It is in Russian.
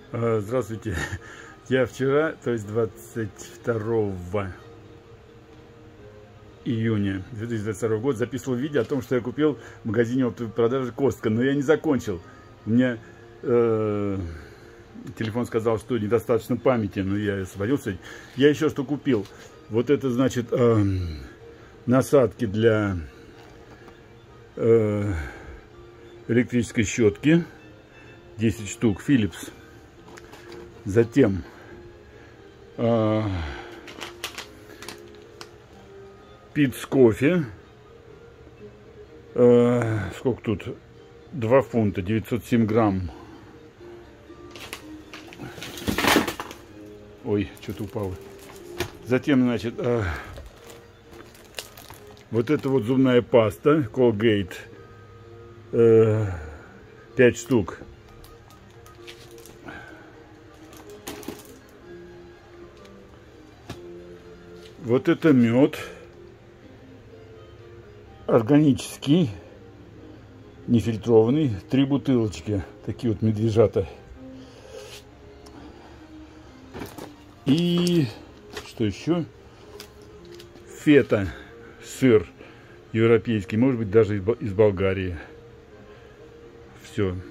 Здравствуйте. Я вчера, то есть 22 июня 2022 года, записывал видео о том, что я купил в магазине оптовой продажи Костка, но я не закончил. У меня телефон сказал, что недостаточно памяти, но я освободился. Я еще что купил. Вот это, значит, насадки для электрической щетки. 10 штук, Philips. Затем Питс кофе. Сколько тут? 2 фунта, 907 грамм. Ой, что-то упало. Затем, значит, вот это вот зубная паста Colgate. 5 штук. Вот это мед органический, нефильтрованный, 3 бутылочки, такие вот медвежата. И что еще? Фета, сыр европейский, может быть даже из Болгарии. Все.